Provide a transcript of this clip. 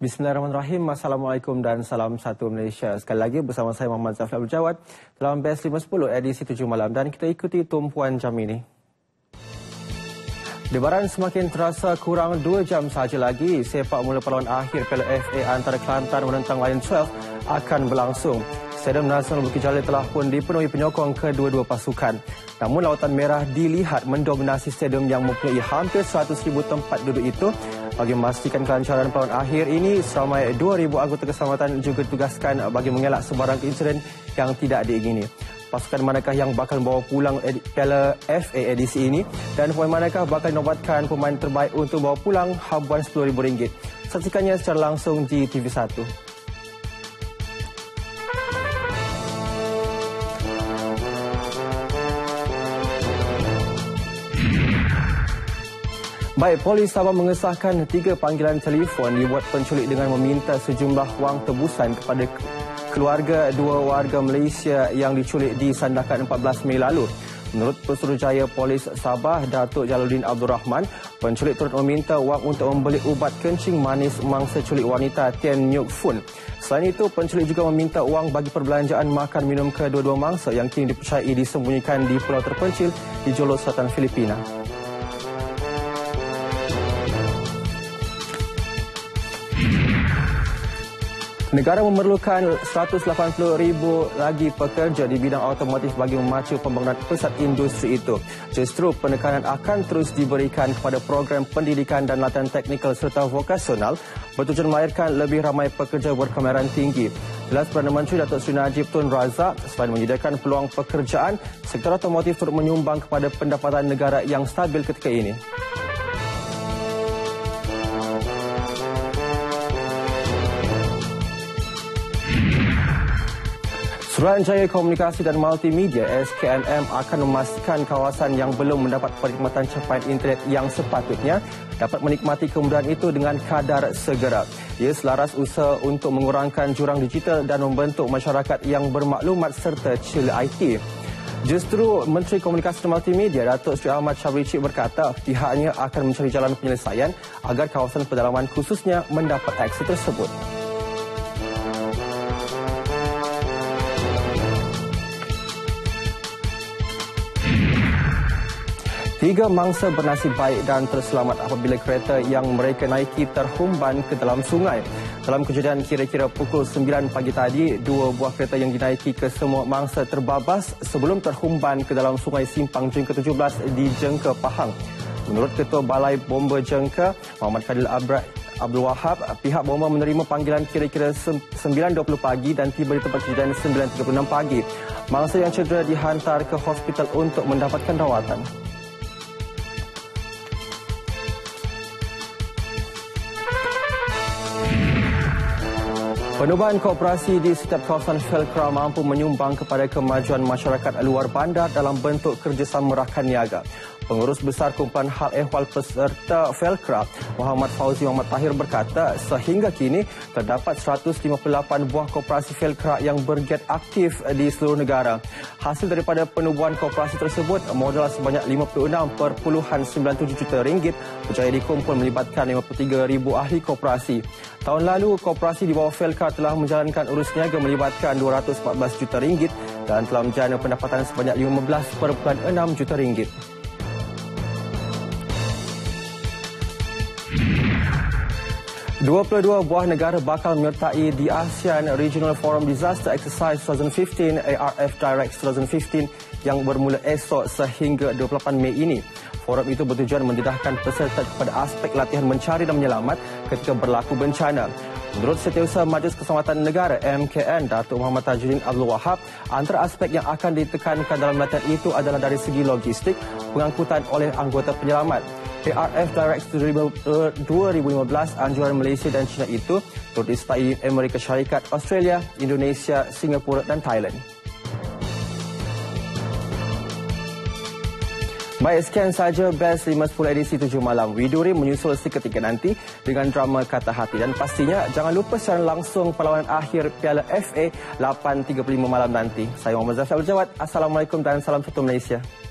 Bismillahirrahmanirrahim. Assalamualaikum dan salam satu Malaysia. Sekali lagi bersama saya Muhammad Zafar Abdul Jawad dalam Best 510 edisi 7 malam dan kita ikuti tumpuan jam ini. Debaran semakin terasa kurang 2 jam sahaja lagi sepak mula perlawanan akhir Piala FA antara Kelantan menentang Lion 12 akan berlangsung. Stadium Nasional Bukit Jalil telah pun dipenuhi penyokong kedua-dua pasukan. Namun Lautan Merah dilihat mendominasi stadium yang mempunyai hampir 100,000 tempat duduk itu. Bagi memastikan kelancaran perlawanan akhir ini, seramai 2,000 anggota keselamatan juga ditugaskan bagi mengelak sebarang insiden yang tidak diingini. Pasukan manakah yang bakal membawa pulang Piala FA edisi ini dan pemain manakah bakal dinobatkan pemain terbaik untuk bawa pulang habuan RM10,000. Saksikannya secara langsung di TV1. Baik, Polis Sabah mengesahkan 3 panggilan telefon dibuat penculik dengan meminta sejumlah wang tebusan kepada keluarga 2 warga Malaysia yang diculik di Sandakan 14 Mei lalu. Menurut Pesuruhjaya Polis Sabah, Datuk Jalaluddin Abdul Rahman, penculik turut meminta wang untuk membeli ubat kencing manis mangsa culik wanita Tien Nyuk Fun. Selain itu, penculik juga meminta wang bagi perbelanjaan makan minum kedua-dua mangsa yang kini dipercayai disembunyikan di pulau terpencil di Jolo Selatan Filipina. Negara memerlukan 180,000 lagi pekerja di bidang automotif bagi memacu pembangunan pusat industri itu. Justru penekanan akan terus diberikan kepada program pendidikan dan latihan teknikal serta vokasional bertujuan melahirkan lebih ramai pekerja berkemahiran tinggi. Jelas Perdana Menteri Datuk Seri Najib Tun Razak, selain menyediakan peluang pekerjaan, sektor automotif turut menyumbang kepada pendapatan negara yang stabil ketika ini. Suruhanjaya Komunikasi dan Multimedia SKMM akan memastikan kawasan yang belum mendapat perkhidmatan capaian internet yang sepatutnya dapat menikmati kemudahan itu dengan kadar segera. Ia selaras usaha untuk mengurangkan jurang digital dan membentuk masyarakat yang bermaklumat serta cila IT. Justru Menteri Komunikasi dan Multimedia Datuk Seri Ahmad Syabri Cik berkata pihaknya akan mencari jalan penyelesaian agar kawasan pedalaman khususnya mendapat aksi tersebut. 3 mangsa bernasib baik dan terselamat apabila kereta yang mereka naiki terhumban ke dalam sungai. Dalam kejadian kira-kira pukul 9 pagi tadi, 2 buah kereta yang dinaiki ke semua mangsa terbabas sebelum terhumban ke dalam sungai Simpang Jengka 17 di Jengka, Pahang. Menurut Ketua Balai Bomba Jengka, Muhammad Fadil Abdul Wahab, pihak bomba menerima panggilan kira-kira 9.20 pagi dan tiba di tempat kejadian 9.36 pagi. Mangsa yang cedera dihantar ke hospital untuk mendapatkan rawatan. Penubuhan kooperasi di setiap kawasan Felkra mampu menyumbang kepada kemajuan masyarakat luar bandar dalam bentuk kerjasama rakan niaga. Pengurus Besar Kumpulan Hal Ehwal Peserta Felkra, Muhammad Fauzi Muhammad Tahir berkata, sehingga kini terdapat 158 buah koperasi Felkra yang bergiat aktif di seluruh negara. Hasil daripada penubuhan koperasi tersebut, modal sebanyak RM56.97 juta berjaya dikumpul melibatkan 53,000 ahli koperasi. Tahun lalu, koperasi di bawah Felkra telah menjalankan urus niaga melibatkan RM214 juta dan telah menjana pendapatan sebanyak RM15.6 juta. 22 buah negara bakal menyertai di ASEAN Regional Forum Disaster Exercise 2015 ARF Direct 2015 yang bermula esok sehingga 28 Mei ini. Forum itu bertujuan mendedahkan peserta kepada aspek latihan mencari dan menyelamat ketika berlaku bencana. Menurut Setiausaha Majlis Keselamatan Negara MKN Datuk Muhammad Tajuddin Abdul Wahab, antara aspek yang akan ditekankan dalam latihan itu adalah dari segi logistik, pengangkutan oleh anggota penyelamat. ARF Direct 2015 anjuran Malaysia dan China itu turut disertai Amerika Syarikat, Australia, Indonesia, Singapura dan Thailand. Baik, sekian saja Best 510 edisi 7 malam. Widuri menyusul seketika nanti dengan drama Kata Hati. Dan pastinya jangan lupa secara langsung perlawanan akhir Piala FA 8.35 malam nanti. Saya Muhammad Zafar Abdul Jawad. Assalamualaikum dan salam satu Malaysia.